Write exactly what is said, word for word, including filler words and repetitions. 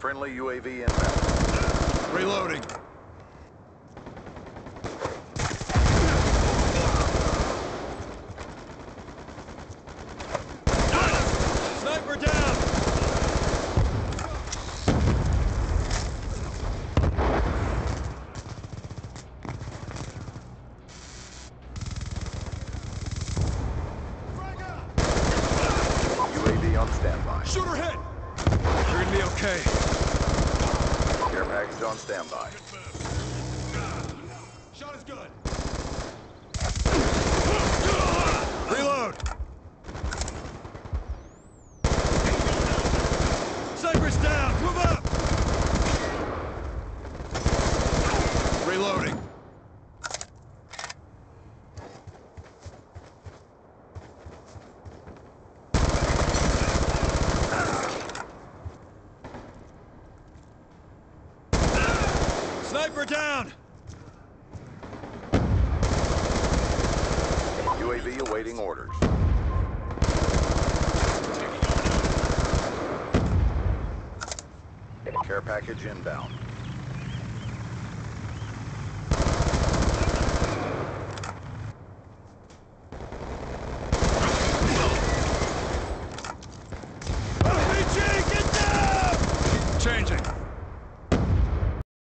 Friendly U A V inbound. Reloading. Sniper down! U A V on standby. Shooter hit! You're gonna be okay. Care package on standby. Shot is good. Reload! Sniper's down! Move up! Reloading. Sniper down! U A V awaiting orders. Care package inbound.